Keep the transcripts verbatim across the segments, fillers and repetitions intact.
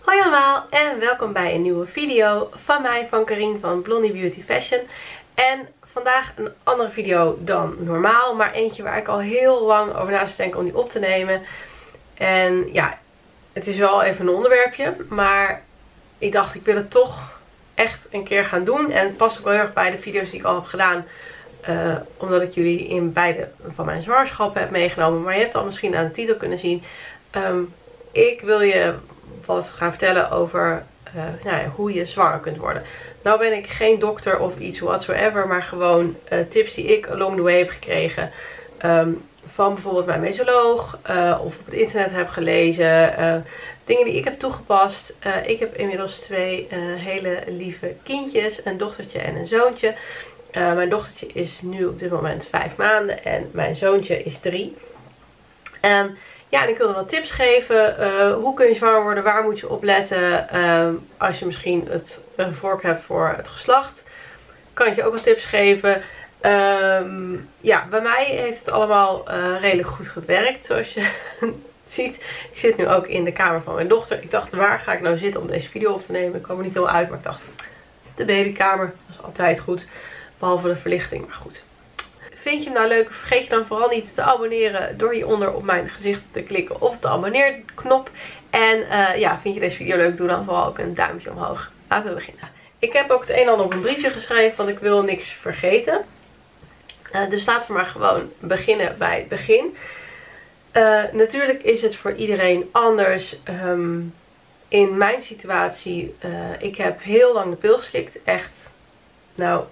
Hoi allemaal en welkom bij een nieuwe video van mij, van Karien van Blondie Beauty Fashion. En vandaag een andere video dan normaal, maar eentje waar ik al heel lang over na zit denken om die op te nemen. En ja, het is wel even een onderwerpje, maar ik dacht ik wil het toch echt een keer gaan doen. En het past ook wel heel erg bij de video's die ik al heb gedaan. Uh, omdat ik jullie in beide van mijn zwangerschappen heb meegenomen. Maar je hebt al misschien aan de titel kunnen zien. Um, ik wil je wat gaan vertellen over uh, nou ja, hoe je zwanger kunt worden. Nou ben ik geen dokter of iets whatsoever. Maar gewoon uh, tips die ik along the way heb gekregen. Um, van bijvoorbeeld mijn mesoloog. Uh, of op het internet heb gelezen. Uh, dingen die ik heb toegepast. Uh, ik heb inmiddels twee uh, hele lieve kindjes. Een dochtertje en een zoontje. Uh, mijn dochtertje is nu op dit moment vijf maanden en mijn zoontje is drie. Um, ja, en ik wilde wat tips geven. Uh, hoe kun je zwanger worden? Waar moet je op letten? Um, als je misschien het, een voorkeur hebt voor het geslacht. Kan ik je ook wat tips geven. Um, ja, bij mij heeft het allemaal uh, redelijk goed gewerkt. Zoals je ziet. Ik zit nu ook in de kamer van mijn dochter. Ik dacht, waar ga ik nou zitten om deze video op te nemen? Ik kwam er niet heel uit, maar ik dacht, de babykamer. Dat is altijd goed. Behalve de verlichting, maar goed. Vind je hem nou leuk? Vergeet je dan vooral niet te abonneren door hieronder op mijn gezicht te klikken of op de abonneerknop. En uh, ja, vind je deze video leuk? Doe dan vooral ook een duimpje omhoog. Laten we beginnen. Ik heb ook het een en ander op een briefje geschreven, want ik wil niks vergeten. Uh, dus laten we maar gewoon beginnen bij het begin. Uh, natuurlijk is het voor iedereen anders. Um, in mijn situatie, uh, ik heb heel lang de pil geslikt. Echt, nou...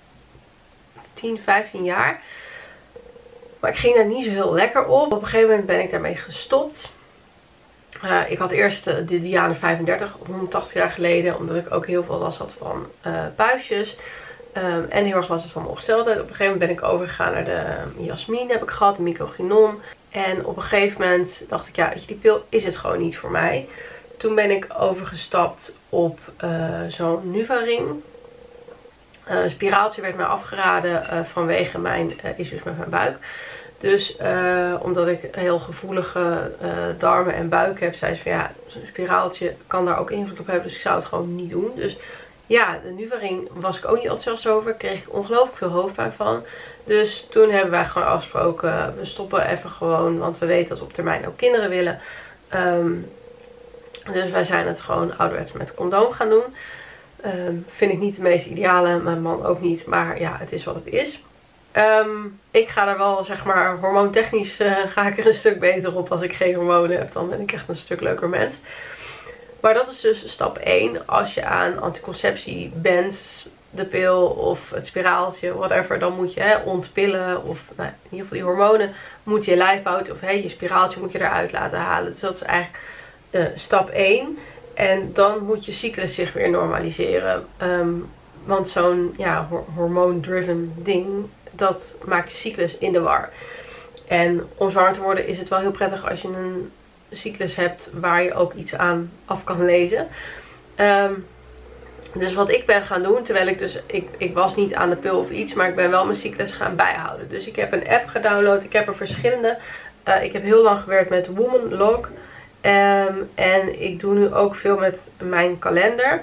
tien, vijftien jaar. Maar ik ging daar niet zo heel lekker op. Op een gegeven moment ben ik daarmee gestopt. Uh, ik had eerst uh, de Diane vijfendertig, honderdtachtig jaar geleden. Omdat ik ook heel veel last had van uh, puistjes. Um, en heel erg last had van mijn ongesteldheid. Op een gegeven moment ben ik overgegaan naar de Jasmine heb ik gehad. De Microgynon. En op een gegeven moment dacht ik, ja, weet je, die pil is het gewoon niet voor mij. Toen ben ik overgestapt op uh, zo'n NuvaRing. Uh, een spiraaltje werd mij afgeraden uh, vanwege mijn uh, issues met mijn buik. Dus uh, omdat ik heel gevoelige uh, darmen en buik heb, zei ze van ja, zo'n spiraaltje kan daar ook invloed op hebben. Dus ik zou het gewoon niet doen. Dus ja, de NuvaRing was ik ook niet enthousiast over. Kreeg ik ongelooflijk veel hoofdpijn van. Dus toen hebben wij gewoon afgesproken, we stoppen even gewoon. Want we weten dat we op termijn ook kinderen willen. Um, dus wij zijn het gewoon ouderwets met condoom gaan doen. Um, vind ik niet de meest ideale, mijn man ook niet, maar ja, het is wat het is. Um, ik ga er wel, zeg maar, hormoontechnisch uh, ga ik er een stuk beter op. Als ik geen hormonen heb, dan ben ik echt een stuk leuker mens. Maar dat is dus stap één. Als je aan anticonceptie bent, de pil of het spiraaltje, whatever, dan moet je hè, ontpillen. Of nou, in ieder geval die hormonen moet je lijf uit. Of hey, je spiraaltje moet je eruit laten halen. Dus dat is eigenlijk uh, stap één. En dan moet je cyclus zich weer normaliseren. Um, want zo'n ja, hormoon-driven ding, dat maakt je cyclus in de war. En om zwanger te worden is het wel heel prettig als je een cyclus hebt waar je ook iets aan af kan lezen. Um, dus wat ik ben gaan doen, terwijl ik dus, ik, ik was niet aan de pil of iets, maar ik ben wel mijn cyclus gaan bijhouden. Dus ik heb een app gedownload, ik heb er verschillende. Uh, ik heb heel lang gewerkt met Womanlog. Um, en ik doe nu ook veel met mijn kalender.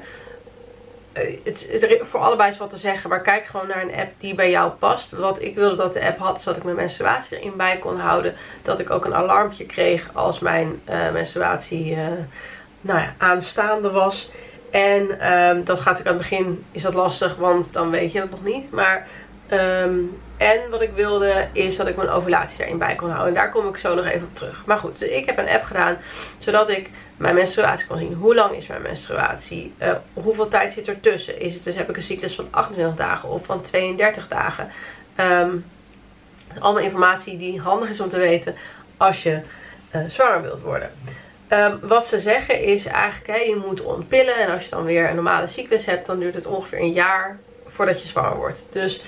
Uh, het, het, voor allebei is wat te zeggen, maar kijk gewoon naar een app die bij jou past. Wat ik wilde dat de app had, is dat ik mijn menstruatie erin bij kon houden. Dat ik ook een alarmpje kreeg als mijn uh, menstruatie uh, nou ja, aanstaande was. En um, dat gaat ook aan het begin, is dat lastig, want dan weet je het nog niet. Maar... Um, En wat ik wilde is dat ik mijn ovulatie daarin bij kon houden. En daar kom ik zo nog even op terug. Maar goed, dus ik heb een app gedaan zodat ik mijn menstruatie kan zien. Hoe lang is mijn menstruatie? Uh, hoeveel tijd zit er tussen? Is het dus, heb ik een cyclus van achtentwintig dagen of van tweeëndertig dagen? Um, dat is allemaal informatie die handig is om te weten als je uh, zwanger wilt worden. Um, wat ze zeggen is eigenlijk, hè, je moet ontpillen. En als je dan weer een normale cyclus hebt, dan duurt het ongeveer een jaar voordat je zwanger wordt. Dus...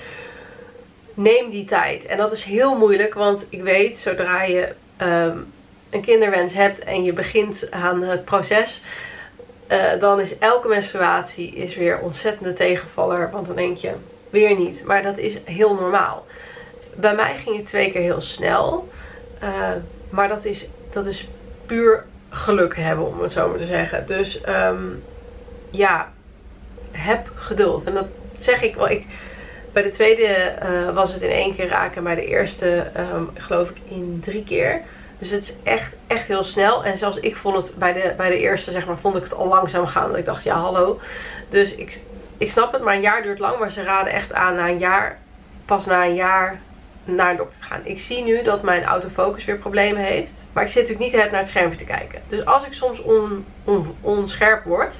neem die tijd. En dat is heel moeilijk, want ik weet, zodra je um, een kinderwens hebt en je begint aan het proces, uh, dan is elke menstruatie is weer ontzettende tegenvaller, want dan denk je, weer niet. Maar dat is heel normaal. Bij mij ging het twee keer heel snel, uh, maar dat is, dat is puur geluk hebben, om het zo maar te zeggen. Dus um, ja, heb geduld. En dat zeg ik wel. Ik, bij de tweede uh, was het in één keer raken. En bij de eerste um, geloof ik in drie keer. Dus het is echt, echt heel snel. En zelfs ik vond het bij de, bij de eerste, zeg maar, vond ik het al langzaam gaan. Dat ik dacht, ja hallo. Dus ik, ik snap het, maar een jaar duurt lang. Maar ze raden echt aan na een jaar, pas na een jaar naar een dokter te gaan. Ik zie nu dat mijn autofocus weer problemen heeft. Maar ik zit natuurlijk niet naar het schermpje te kijken. Dus als ik soms on, on, onscherp word,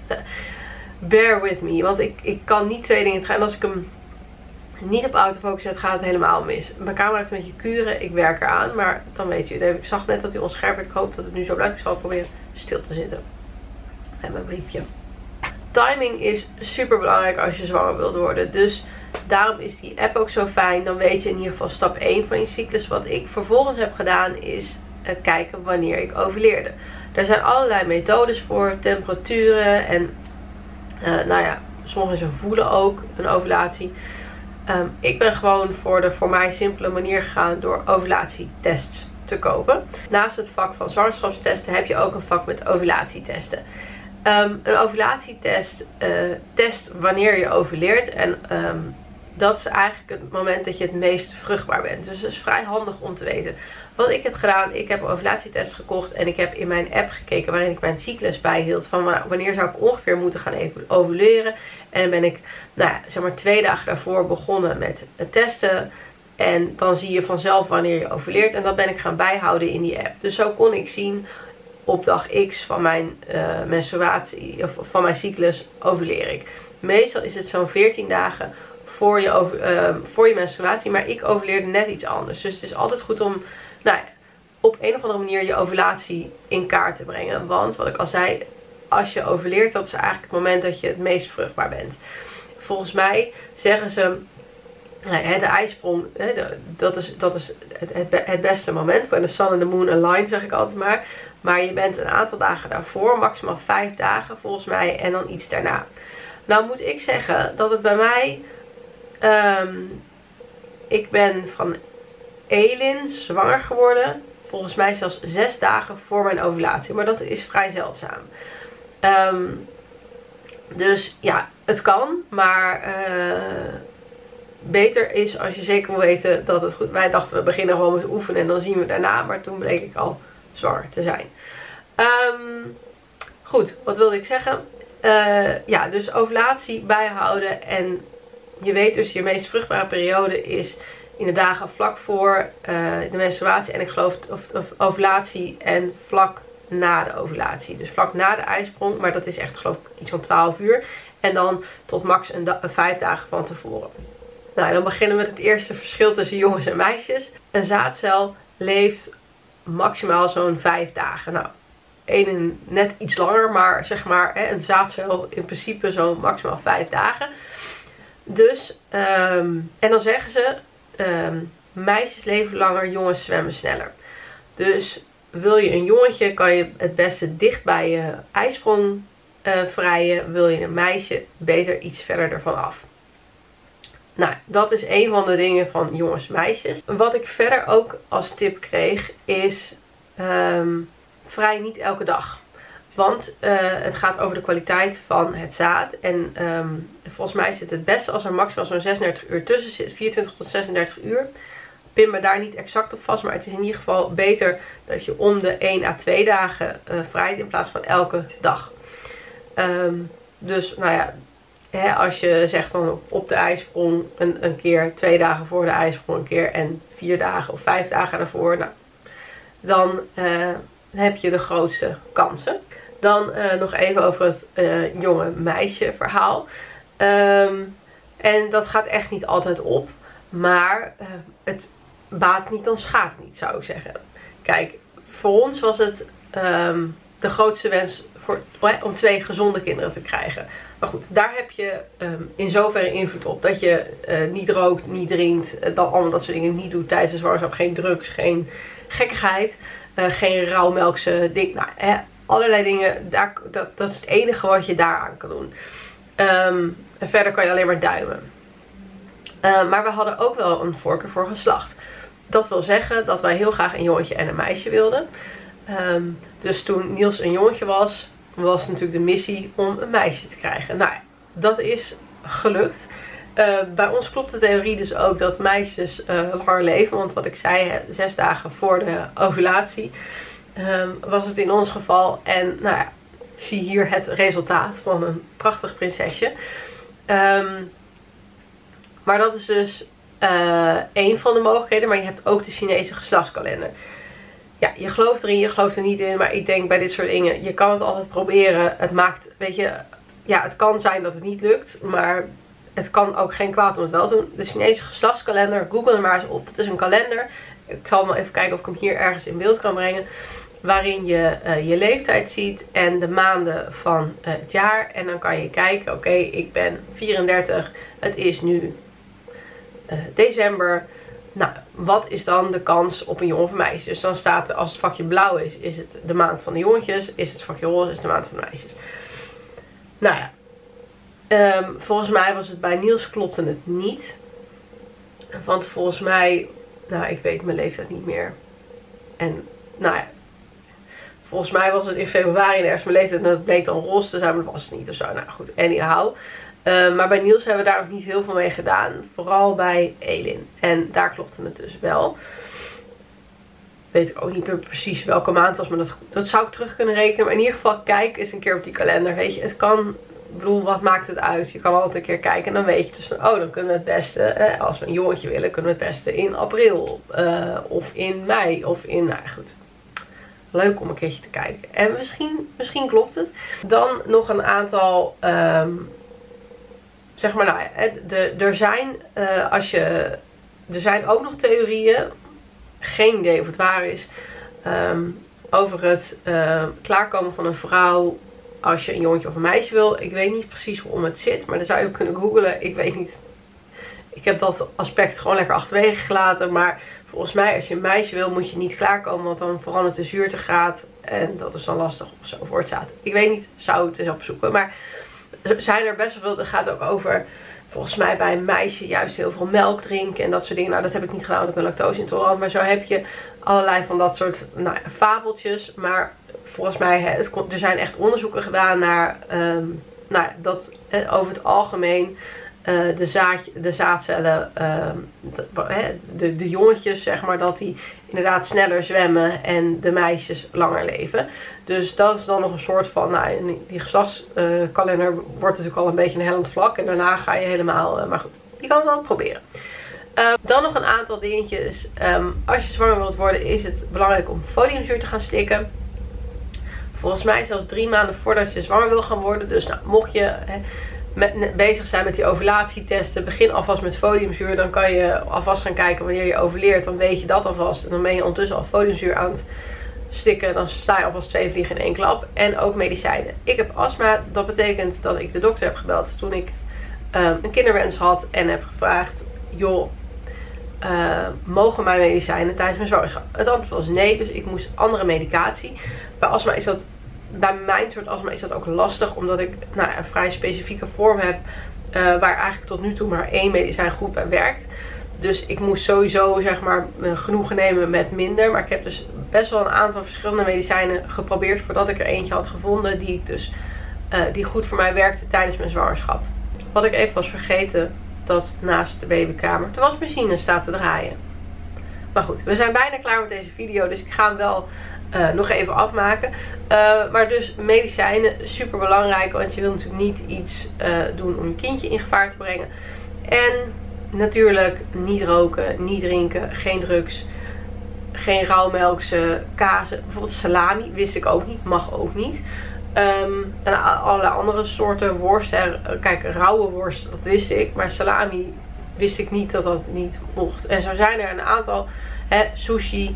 bear with me. Want ik, ik kan niet twee dingen gaan. En als ik hem niet op autofocus zet, gaat het helemaal mis. Mijn camera heeft een beetje kuren. Ik werk eraan. Maar dan weet je het. Ik zag net dat hij onscherp werd. Ik hoop dat het nu zo blijft. Ik zal proberen stil te zitten. En mijn briefje. Timing is super belangrijk als je zwanger wilt worden. Dus daarom is die app ook zo fijn. Dan weet je in ieder geval stap één van je cyclus. Wat ik vervolgens heb gedaan is uh, kijken wanneer ik ovuleerde. Er zijn allerlei methodes voor. Temperaturen. En uh, nou ja, sommigen voelen ook een ovulatie. Um, ik ben gewoon voor de voor mij simpele manier gegaan door ovulatietests te kopen. Naast het vak van zwangerschapstesten heb je ook een vak met ovulatietesten. Um, een ovulatietest uh, test wanneer je ovuleert. En um, dat is eigenlijk het moment dat je het meest vruchtbaar bent. Dus het is vrij handig om te weten. Wat ik heb gedaan, ik heb een ovulatietest gekocht. En ik heb in mijn app gekeken waarin ik mijn cyclus bijhield. Van wanneer zou ik ongeveer moeten gaan ovuleren. En dan ben ik, nou ja, zeg maar twee dagen daarvoor begonnen met het testen. En dan zie je vanzelf wanneer je ovuleert. En dat ben ik gaan bijhouden in die app. Dus zo kon ik zien op dag X van mijn uh, menstruatie, of van mijn cyclus, ovuleer ik. Meestal is het zo'n veertien dagen voor je, over, uh, voor je menstruatie. Maar ik ovuleerde net iets anders. Dus het is altijd goed om, nou ja, op een of andere manier je ovulatie in kaart te brengen. Want wat ik al zei, als je ovuleert, dat is eigenlijk het moment dat je het meest vruchtbaar bent. Volgens mij zeggen ze, nou, de ijsprong, dat is, dat is het, het beste moment. When the sun and the moon align, zeg ik altijd maar. Maar je bent een aantal dagen daarvoor, maximaal vijf dagen volgens mij, en dan iets daarna. Nou moet ik zeggen dat het bij mij, um, ik ben van Elin zwanger geworden, volgens mij zelfs zes dagen voor mijn ovulatie. Maar dat is vrij zeldzaam. Um, dus ja, het kan, maar uh, beter is als je zeker wil weten dat het goed. Wij dachten we beginnen gewoon met oefenen en dan zien we daarna, maar toen bleek ik al zwanger te zijn. Um, goed, wat wilde ik zeggen? Uh, ja, dus ovulatie bijhouden. En je weet dus, je meest vruchtbare periode is in de dagen vlak voor uh, de menstruatie. En ik geloof of, of ovulatie en vlak na de ovulatie. Dus vlak na de ijsprong. Maar dat is echt geloof ik iets van twaalf uur. En dan tot max een, een vijf dagen van tevoren. Nou, dan beginnen we met het eerste verschil tussen jongens en meisjes. Een zaadcel leeft maximaal zo'n vijf dagen. Nou, één net iets langer, maar zeg maar hè, een zaadcel in principe zo'n maximaal vijf dagen. Dus, um, en dan zeggen ze, um, meisjes leven langer, jongens zwemmen sneller. Dus wil je een jongetje, kan je het beste dicht bij je ijsprong uh, vrijen. Wil je een meisje, beter iets verder ervan af. Nou, dat is een van de dingen van jongens en meisjes. Wat ik verder ook als tip kreeg is um, vrij niet elke dag. Want uh, het gaat over de kwaliteit van het zaad. En um, volgens mij zit het beste als er maximaal zo'n zesendertig uur tussen zit. vierentwintig tot zesendertig uur. Pin me daar niet exact op vast. Maar het is in ieder geval beter dat je om de één à twee dagen uh, vrijt in plaats van elke dag. Um, dus nou ja, hè, als je zegt van op de ijsprong een, een keer, twee dagen voor de ijsprong een keer en vier dagen of vijf dagen daarvoor. Nou, dan uh, heb je de grootste kansen. Dan uh, nog even over het uh, jonge meisje verhaal. Um, en dat gaat echt niet altijd op. Maar uh, het baat niet, dan schaadt het niet, zou ik zeggen. Kijk, voor ons was het um, de grootste wens voor, om twee gezonde kinderen te krijgen. Maar goed, daar heb je um, in zoverre invloed op. Dat je uh, niet rookt, niet drinkt. Uh, dat allemaal dat soort dingen niet doet tijdens de zwangerschap. Geen drugs, geen gekkigheid. Uh, geen rauwmelkse ding. Nou, hè, allerlei dingen. Daar, dat, dat is het enige wat je daaraan kan doen. Um, en verder kan je alleen maar duimen. Uh, maar we hadden ook wel een voorkeur voor geslacht. Dat wil zeggen dat wij heel graag een jongetje en een meisje wilden. Um, dus toen Niels een jongetje was, was natuurlijk de missie om een meisje te krijgen. Nou, dat is gelukt. Uh, bij ons klopt de theorie dus ook dat meisjes uh, langer leven. Want wat ik zei, hè, zes dagen voor de ovulatie um, was het in ons geval. En nou ja, zie hier het resultaat van een prachtig prinsesje. Um, maar dat is dus uh, één van de mogelijkheden. Maar je hebt ook de Chinese geslachtskalender. Ja, je gelooft erin, je gelooft er niet in. Maar ik denk bij dit soort dingen, je kan het altijd proberen. Het maakt, weet je, ja, het kan zijn dat het niet lukt. Maar het kan ook geen kwaad om het wel te doen. De Chinese geslachtskalender, google er maar eens op. Het is een kalender. Ik zal wel even kijken of ik hem hier ergens in beeld kan brengen. Waarin je uh, je leeftijd ziet en de maanden van uh, het jaar. En dan kan je kijken, oké, okay, ik ben vierendertig. Het is nu uh, december. Nou, wat is dan de kans op een jongen of een meisje? Dus dan staat er, als het vakje blauw is, is het de maand van de jongetjes. Is het vakje roze, is het de maand van de meisjes. Nou ja. Um, volgens mij was het bij Niels klopte het niet. Want volgens mij, nou ik weet mijn leeftijd niet meer. En nou ja, volgens mij was het in februari ergens mijn leeftijd en dat bleek dan roze te zijn, maar dat was het niet of zo. Nou goed, anyhow. Uh, maar bij Niels hebben we daar ook niet heel veel mee gedaan. Vooral bij Elin. En daar klopte het dus wel. Weet ik ook niet meer precies welke maand het was, maar dat, dat zou ik terug kunnen rekenen. Maar in ieder geval, kijk eens een keer op die kalender. Weet je, het kan. Ik bedoel, wat maakt het uit? Je kan altijd een keer kijken en dan weet je dus van, oh, dan kunnen we het beste, eh, als we een jongetje willen, kunnen we het beste in april. Uh, of in mei. Of in, nou goed. Leuk om een keertje te kijken. En misschien, misschien klopt het. Dan nog een aantal, um, zeg maar, nou ja, de, er zijn, uh, als je, er zijn ook nog theorieën, geen idee of het waar is, um, over het uh, klaarkomen van een vrouw als je een jongetje of een meisje wil. Ik weet niet precies hoe het zit, maar dan zou je ook kunnen googlen. Ik weet niet. Ik heb dat aspect gewoon lekker achterwege gelaten. Maar volgens mij, als je een meisje wil, moet je niet klaarkomen. Want dan verandert de zuurtegraad. En dat is dan lastig of zo voortzaat. Ik weet niet, zou het eens opzoeken. Maar er zijn er best wel veel. Dat gaat ook over, volgens mij bij een meisje juist heel veel melk drinken. En dat soort dingen. Nou, dat heb ik niet gedaan, want ik ben lactose intolerant. Maar zo heb je allerlei van dat soort nou, fabeltjes. Maar volgens mij, het, er zijn echt onderzoeken gedaan naar um, nou, dat eh, over het algemeen uh, de, zaad, de zaadcellen, um, de, de, de jongetjes, zeg maar, dat die inderdaad sneller zwemmen en de meisjes langer leven. Dus dat is dan nog een soort van, nou, die geslachtskalender uh, wordt natuurlijk al een beetje een hellend vlak. En daarna ga je helemaal, uh, maar goed, je kan het wel proberen. Uh, dan nog een aantal dingetjes. Um, als je zwanger wilt worden, is het belangrijk om foliumzuur te gaan slikken. Volgens mij zelfs drie maanden voordat je zwanger wil gaan worden. Dus nou, mocht je he, met, bezig zijn met die ovulatietesten, begin alvast met foliumzuur. Dan kan je alvast gaan kijken wanneer je ovuleert. Dan weet je dat alvast. En dan ben je ondertussen al foliumzuur aan het stikken. Dan sta je alvast twee vliegen in één klap. En ook medicijnen. Ik heb astma. Dat betekent dat ik de dokter heb gebeld toen ik um, een kinderwens had. En heb gevraagd, joh, Uh, mogen mijn medicijnen tijdens mijn zwangerschap? Het antwoord was nee, dus ik moest andere medicatie. Bij astma is dat, bij mijn soort astma is dat ook lastig, omdat ik nou, een vrij specifieke vorm heb, uh, waar eigenlijk tot nu toe maar één medicijngroep bij werkt. Dus ik moest sowieso, zeg maar, genoegen nemen met minder. Maar ik heb dus best wel een aantal verschillende medicijnen geprobeerd voordat ik er eentje had gevonden die, ik dus, uh, die goed voor mij werkte tijdens mijn zwangerschap. Wat ik even was vergeten, dat naast de babykamer de wasmachine staat te draaien. Maar goed, we zijn bijna klaar met deze video, dus ik ga hem wel uh, nog even afmaken. Uh, maar dus medicijnen, super belangrijk, want je wil natuurlijk niet iets uh, doen om je kindje in gevaar te brengen. En natuurlijk niet roken, niet drinken, geen drugs, geen rauwmelkse kazen. Bijvoorbeeld salami, wist ik ook niet, mag ook niet. Um, en allerlei andere soorten worst. Kijk, rauwe worst, dat wist ik. Maar salami wist ik niet dat dat niet mocht. En zo zijn er een aantal. Hè, sushi.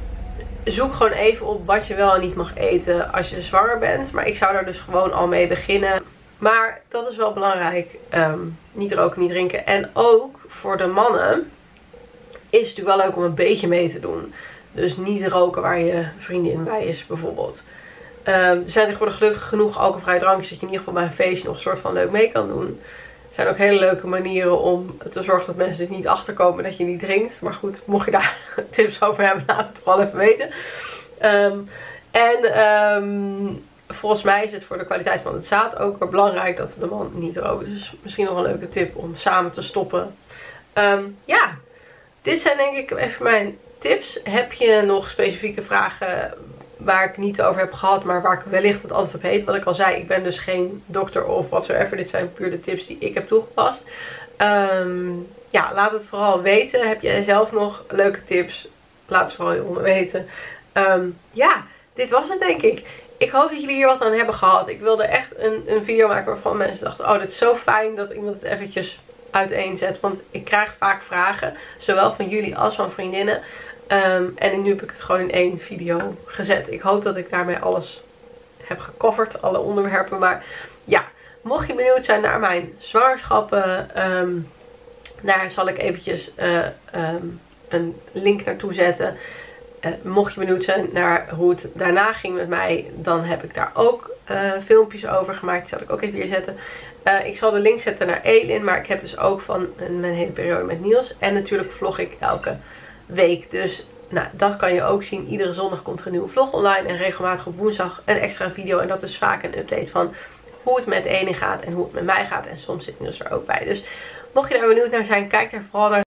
Zoek gewoon even op wat je wel en niet mag eten als je zwanger bent. Maar ik zou daar dus gewoon al mee beginnen. Maar dat is wel belangrijk. Um, niet roken, niet drinken. En ook voor de mannen is het natuurlijk wel leuk om een beetje mee te doen. Dus niet roken waar je vriendin bij is bijvoorbeeld. Uh, er zijn tegenwoordig gelukkig genoeg alcoholvrije drankjes dat je in ieder geval bij een feestje nog een soort van leuk mee kan doen. Er zijn ook hele leuke manieren om te zorgen dat mensen dus niet achterkomen dat je niet drinkt. Maar goed, mocht je daar tips over hebben, laat het vooral even weten. Um, en um, volgens mij is het voor de kwaliteit van het zaad ook weer belangrijk dat de man niet rookt. Dus misschien nog een leuke tip om samen te stoppen. Um, ja, dit zijn denk ik even mijn tips. Heb je nog specifieke vragen waar ik niet over heb gehad, maar waar ik wellicht het antwoord op weet? Wat ik al zei, ik ben dus geen dokter of whatsoever. Dit zijn puur de tips die ik heb toegepast. Um, ja, laat het vooral weten. Heb jij zelf nog leuke tips? Laat het vooral hieronder weten. Um, ja, dit was het denk ik. Ik hoop dat jullie hier wat aan hebben gehad. Ik wilde echt een, een video maken waarvan mensen dachten, oh, dit is zo fijn dat iemand het eventjes uiteenzet. Want ik krijg vaak vragen, zowel van jullie als van vriendinnen. Um, en nu heb ik het gewoon in één video gezet. Ik hoop dat ik daarmee alles heb gecoverd, alle onderwerpen. Maar ja, mocht je benieuwd zijn naar mijn zwangerschappen, um, daar zal ik eventjes uh, um, een link naartoe zetten. Uh, mocht je benieuwd zijn naar hoe het daarna ging met mij, dan heb ik daar ook uh, filmpjes over gemaakt. Die zal ik ook even hier zetten. Uh, ik zal de link zetten naar Elin, maar ik heb dus ook van mijn hele periode met Niels. En natuurlijk vlog ik elke week. Dus nou, dat kan je ook zien. Iedere zondag komt er een nieuwe vlog online. En regelmatig op woensdag een extra video. En dat is vaak een update van hoe het met Elin gaat en hoe het met mij gaat. En soms zit Niels er ook bij. Dus mocht je daar benieuwd naar zijn, kijk daar vooral naar.